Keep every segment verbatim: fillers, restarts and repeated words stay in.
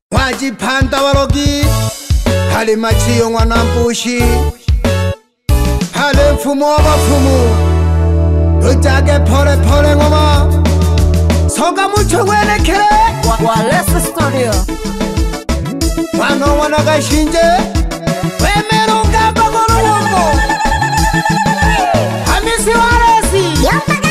Wajipanda walogi hali machio mwanambushi hali mfumo wa mafumu ujage pole pole ngoma soga mucho mwelekele Wallace Studio wano wanagashinje wemero ngamba gorowongo Hamisi Waresi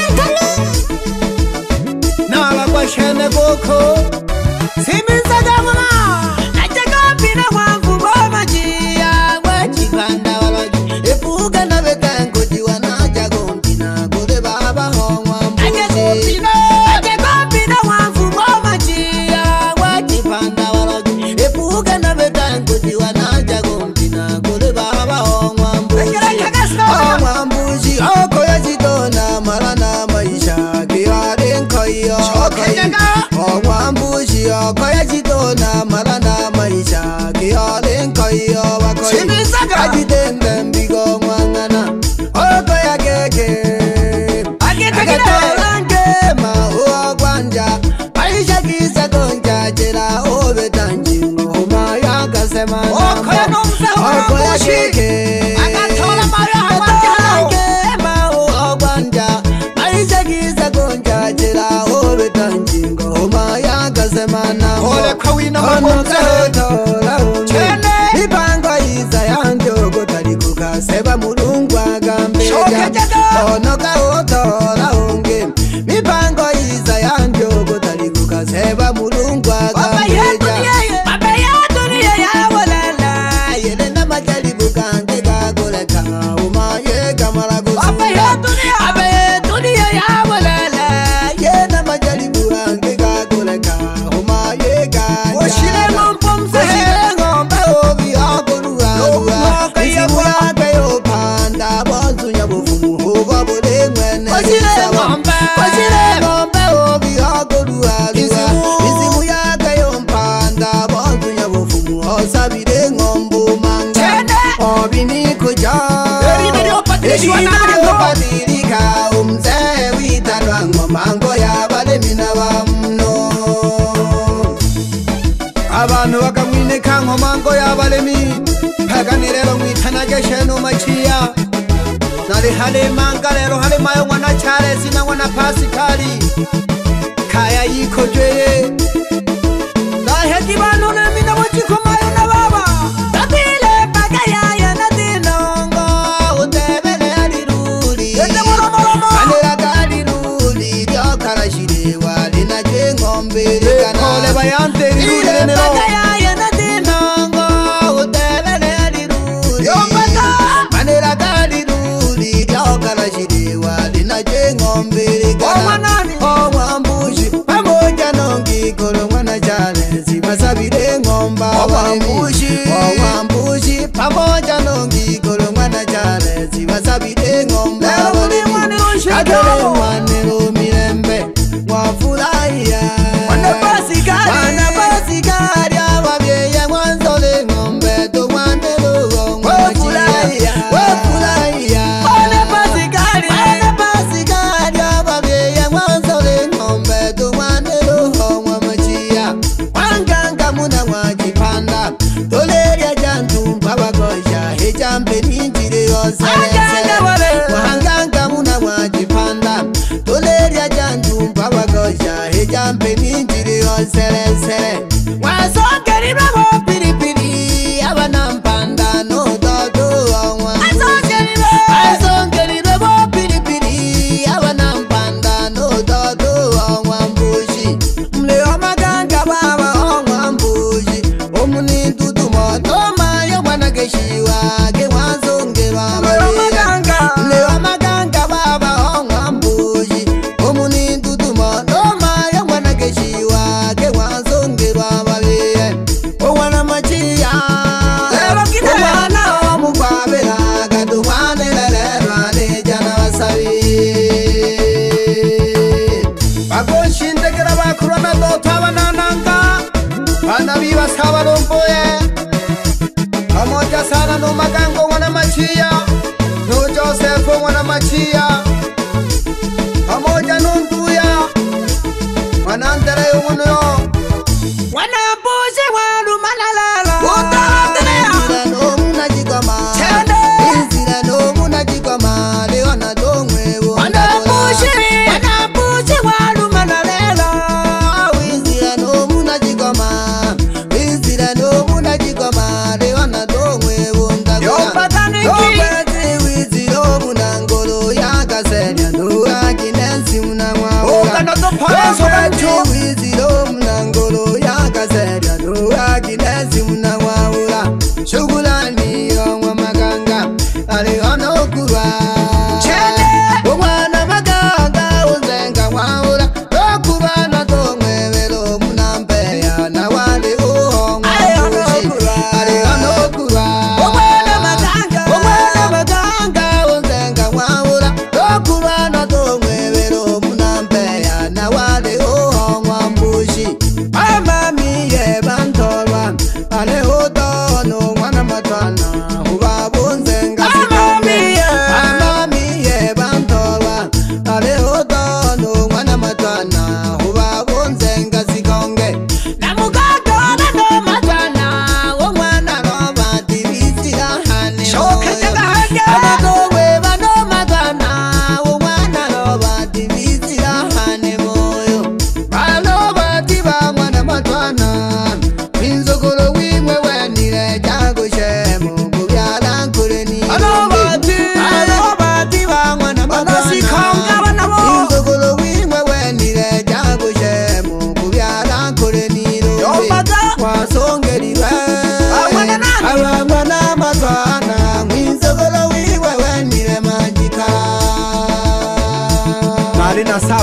nala kwa shene goko Siminza gamama Nachaka pina wangu Boma jia Wachipanda walogi Epuga na betango Jiwa na jago mpina Kule baba hongwa mbuzi Nachaka pina wangu Boma jia Wachipanda walogi Epuga na betango Jiwa na jago mpina Kule baba hongwa mbuzi Hongwa mbuzi Oko ya jitona Marana maisha Kiwari nkoyo Hongwa mbuzi Oko ya jitona Marana maisha Kiwari nkoyo Ajitende mbigo mwangana Oko ya keke Agatolange ma uwa kwanja Maisha kisa konja Jira obe tanjingo Huma ya kasemana Oko ya nomza Oko ya keke Agatolange ma uwa kwanja Maisha kisa konja Jira obe tanjingo Huma ya kasemana Ole kawina mamonze Chene Nipango iza yanjogo Tarikuka seba mulungu agambeja Ono kaotola unge Nipango iza yanjogo Tarikuka seba mulungu agambeja Baba ya dunia ya walala Yelena majaribu kange kagoleka Umaye kamara kusuka Baba ya dunia Baba ya dunia ya walala Yelena majaribu kange kagoleka Umaye kanya Oshile mumpumse Ngombe obi akoruwa Isimu yake yopanda Bonzu nyabufumu Hugo bule mwene Oshile ngombe Oshile ngombe obi akoruwa Isimu yake yopanda Bonzu nyabufumu Osabire ngombu manga Obi ni kuja Eri niopatirika Umze witanwa ngomango ya bale minawa mno Abantu bakamwine kanko mango yabalemi Pagani rero mwitana gesheno machiya Nari hale manga rero hale mayo mwana Charles na mwana Pascali Kaya yiko jweye Dahe kibano na mina wachiko mayo na baba Tatile bagaya ya na dinongo Utebele adiruli Yende moro moro moro Kanira kadiruli Dio karashire wali na jengombe Rikana Kole bayante riruli nero bagaya ya na dinongo Utebele adiruli Yombata Kanira kadiruli Dio karashire wali na jengombe Rikana Omwa mbushi Pamoja nongi kolo mwana Charles Masabire ngomba Omwa mbushi Omwa mbushi Pamoja nongi kolo mwana Charles Masabire ngomba Lero muni mwane unshido Adele mwane umirembe Mwafuraya Mwana Pascali Mwana Pascali Awabye mwanzole ngombe Tu mwane lugo Mwafuraya Mwafuraya Mwana Pascali Mwana Pascali Awabye mwanzole ngombe Tu mwane lugo mwamachia Wanganga muna wajipanda Toleria jantu mpabakosha Hejambe ninjire yoselese Wanganga muna wajipanda Toleria jantu mpabakosha Hejambe ninjire yoselese Wasongeri bravo piripiri Abana mpanda no dodo onwa Wasongeri bravo piripiri Abana mpanda no dodo onwa mbushi Mleo maganga baba onwa mbushi Omuni dudu motoma yo mwana geshiwa Ge wazongerwa maria Mleo maganga baba onwa mbushi Omuni dudu motoma yo mwana geshiwa Ge wazongerwa maria Owana machia Owana omukwabela Gadu wane lelero ane jana wasabi Bagonshindekera bakurana dota banananga Banabi basaba lomboye Pamoja sana no magango wana machia No Joseph wana machia Pamoja no nduya Wanandere umuno Wana mbuzi wa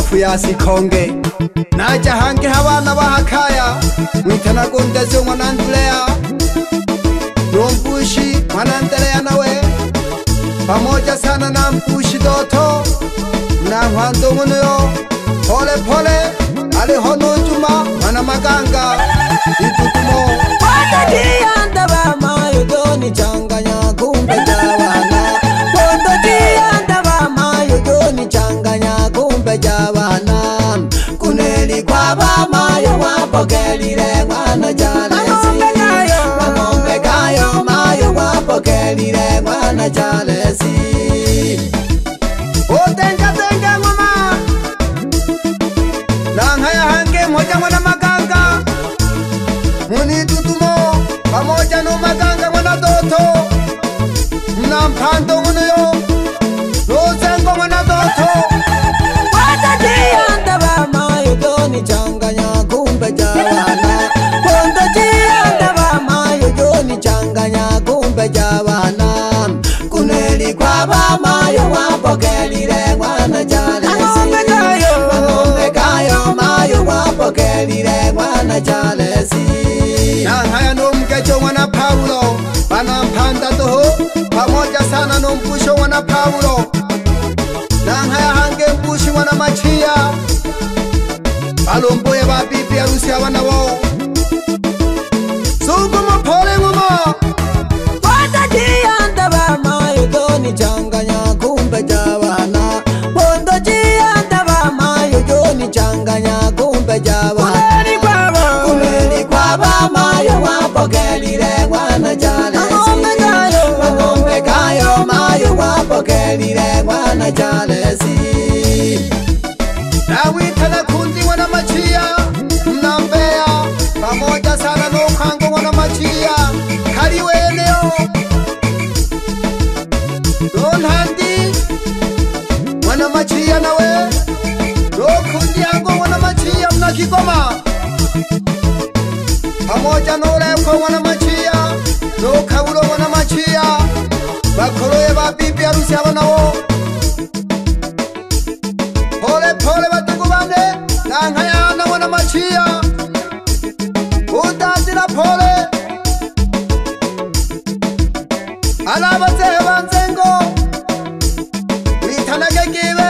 hafu ya sikonge naja hange habana bahakaya mwitana gondeze mwana Andrea Mpushi mwana Andrea nawe pamoja sana na Mpushi Doto na Mwando Munuyo pole pole alihono Juma mwana Maganga itutumo Wadadianda bama yudoni changanya kumbe jawana Wadadianda bama yudoni changanya kumbe jawana Kuneli kwa bama yo wapokelile mwana jalesi Mangombe kayo mayo wapokelile mwana jalesi Otenga tenga mama Nangaya hange moja mwana Maganga Muni tutumo pamoja no Maganga mwana Doto Mna Mpando Munuyo Nozengo mwana Doto Wadadianda bama yudoni changanya kumbe jawana Wadadianda bama yudoni changanya kumbe jawana Kuneli kwa bama yo wapokelile mwana jalesi Mangombe kayo mayo wapokelile mwana jalesi Nangaya no Mkecho mwana Paulo Bana Mpanda toho pamoja sana no Mpusho mwana Paulo Nangaya hange Mpushi mwana Machia Balomboye ba bibi harusi abana wo Sugu mapole ngoma Wadadianda bama yudoni changanya kumbe jawana Wadadianda bama yudoni changanya kumbe jawana Kuneli kwa bama Kuneli kwa bama yo wapokelile mwana jalesi Mangombe kayo mayo wapokelile mwana jalesi Nawitana kundi mwana Machia Mnambea pamoja sana no Kango mwana Machia Kariwe eneo Don Handi mwana Machia nawe No kundi yango mwana Machia mna Kigoma Pamoja no Leko mwana Machia No Kabulo mwana Machia Bakoloye ba bibi harusi abana wo Pole pole batugu bane Nangaya na mwana Machia Udadira pole Alabazehe banzengo Witanage gibe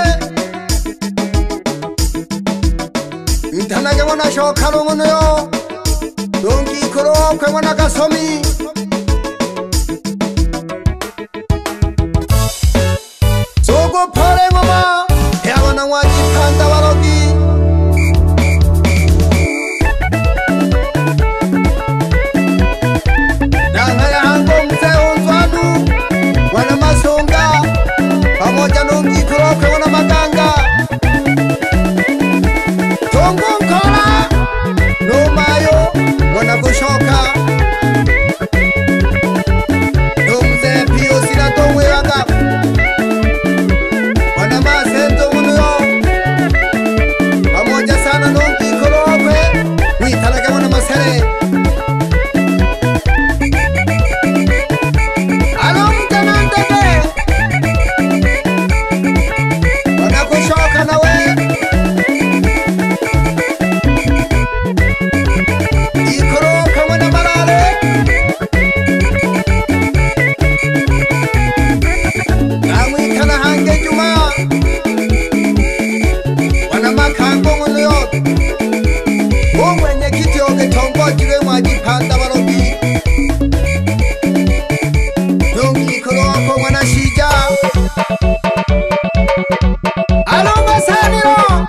Witanage mwana Shokalo Munuyo Dongi kuro kwe mwana Gasomi Sogo pole mama Yabana mwaji panda warogi Nangaya hango mzee Unzwanu mwana Masonga pamoja nungi kuro kwe mwana Maganga Tongo Nkola no Mayo mwana Bushoka No mzee Pio sina tongwe wanga Mwana Masento Munuyo pamoja sana nungi kuro kwe Witalage mwana Masere Alo mtanandege Mwana Kushoka nawe Ikuro mwana Marale Namwitana hange Juma Mwana Makango Munuyo Mwenye kiti oge tongoji we mwaji panda warogi Nungi kuroko mwana Shija Alonga Saniro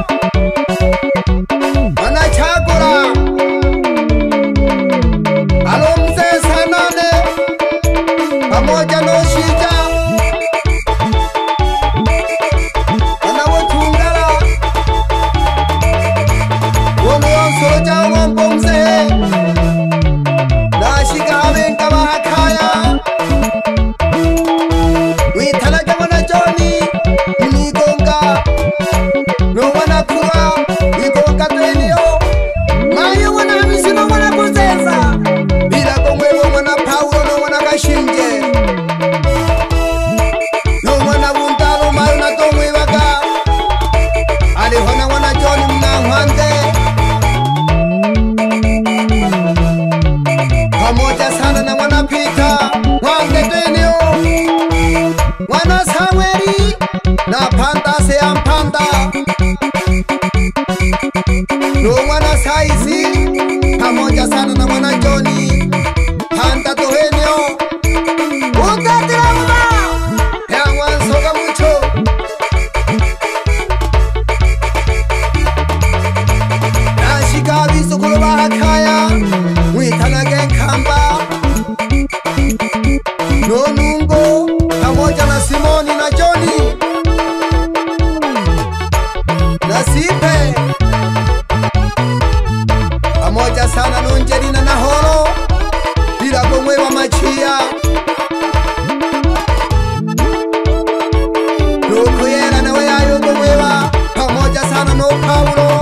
Mwana Chagura Alomze Sanane pamoja no Shija Mwana Wotungala Wono soja wampo mzehe Nashiga wenga bahakaya Witalage mwana Joni Nigonga No mwana Kura Nigonga Twenio Mayo mwana Hamisi no mwana Kuzeza Bila kongwewe mwana Paulo no mwana Gashinje No mwana Buntalo mayo na tongwe waka Ale ndo mwana Saizi pamoja sana na mwana Joni Panda Tohenyo Ungatira uma ya mwansoga mucho Nashika bisukulu bahakaya Mwitanage nkamba Nonungo pamoja na Simoni na Joni Nasipe pamoja sana Nonjerina na Horo bila gomwe wa Machia Nukuyera na weyayo gomwewa pamoja sana no Paulo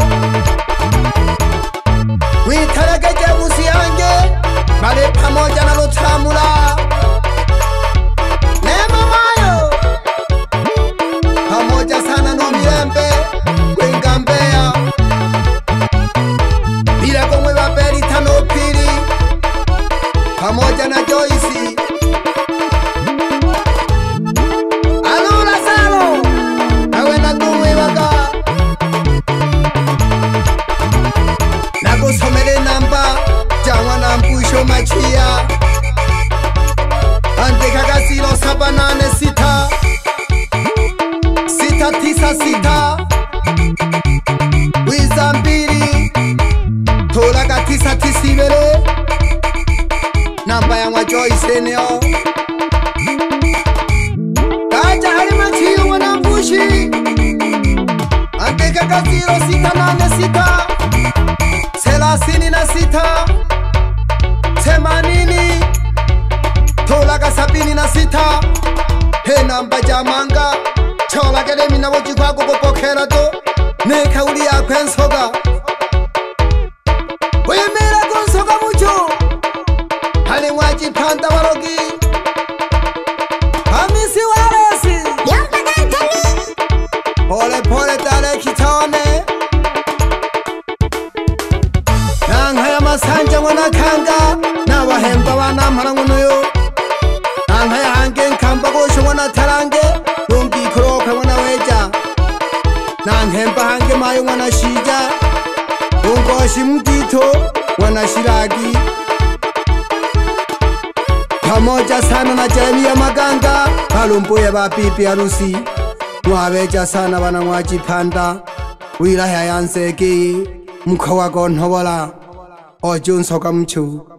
Witarage Jamusi yange bale pamoja na Lotamula Nema mayo pamoja sana no Mirembe Wengambea bila gomwe wa Berita no Pili pamoja na Joyce Alula Salo awe na gomwe waga na kusomele namba jawa na Mpusho Machia Andeka kasilo saba nane sita Sita tisa sita Wiza mbili Tolaga tisa tisibele Namba ya mwa Joyce eneo Kaja hali Machia wana Mpushi Andeka kasilo sita nane sita Selasini na sita Themanini Tolaga sabini na sita He namba jamanga Chola gele mina woji kwa kukopokera do Neka uli ya kwensoga Wemera kwensoga mucho Hali mwaji Panda warogi Hamisi waresi Yamba gantani Pole pole dale kitone Nanga ya Masanja wana Kanga Na wahemba wana marangunuyo Nanga ya hange nkamba gosho wana Tarange Rumbi kuroka wana Weja Nanga hange mayo wana Shija Ungoshi Mtito wana Shiragi Pamoja sana na Jeremia Maganga Palumbuye ba pipi harusi Mwaweja sana wana mwaji Panda Wila ya yanseki Mkawa gonhobola Ojun soka mchu